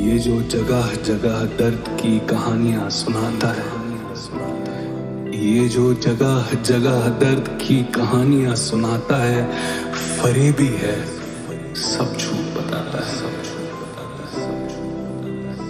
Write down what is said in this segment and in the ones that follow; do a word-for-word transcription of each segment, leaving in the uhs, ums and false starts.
ये जो जगह जगह दर्द की कहानियां सुनाता है, ये जो जगह जगह दर्द की कहानियां सुनाता है, फरेबी है, सब झूठ बताता है, सब झूठ बताता है, सब झूठ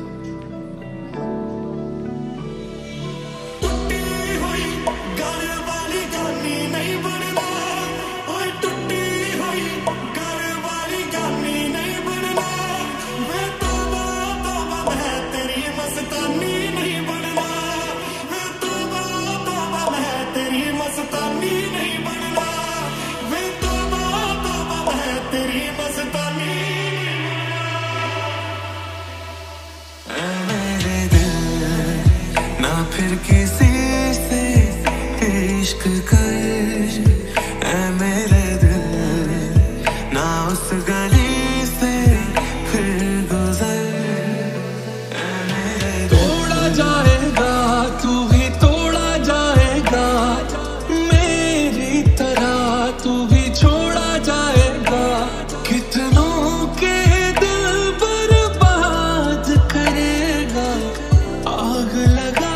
फिर किसी से इश्क कर, ऐ मेरे दिल ना उस गली से फिर गुजर। तोड़ा जाएगा तू भी तोड़ा जाएगा, मेरी तरह तू भी छोड़ा जाएगा। कितनों के दिल बर्बाद करेगा, आग लगा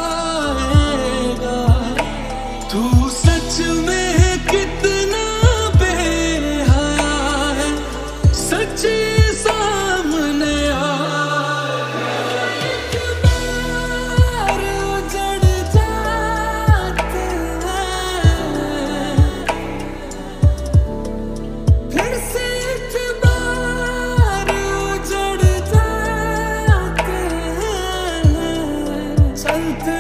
तू सच में कितना बेहया है, सच्ची सामने उजड़ जाते हैं, फिर से एक बार उजड़ जाते हैं। चलते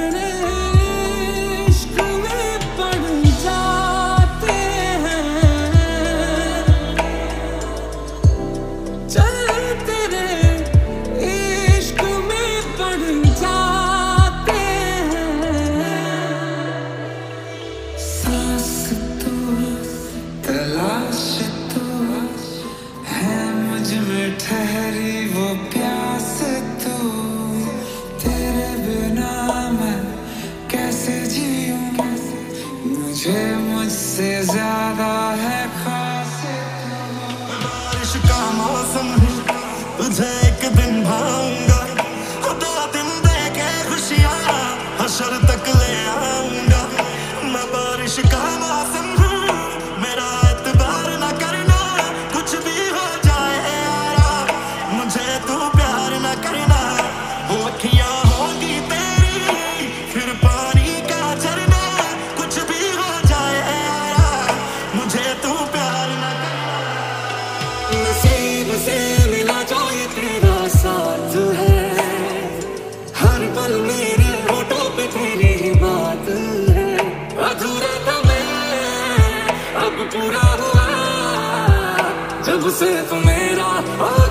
ठहरी वो प्यास तो, तेरे बिना मैं कैसे जीऊं, मुझे मुझसे ज्यादा है खास। बारिश का मौसम तुझे एक दिन भाऊंगा, दो दिन देके खुशियाँ हशर तक ले आऊंगा। मैं बारिश का मौसम हूँ, मेरा एतबार ना करना, कुछ भी हो जाए मुझे तू प्यार न करना। वो अखियां होगी तेरी फिर पानी का झरना, कुछ भी हो जाए यारा मुझे तू प्यार न करना। नसीब से मिला जो ये तेरा साथ है, हर पल मेरे होठों पे तेरी ही बात है। अधूरा था मैं अब पूरा हुआ, जब से तू मेरा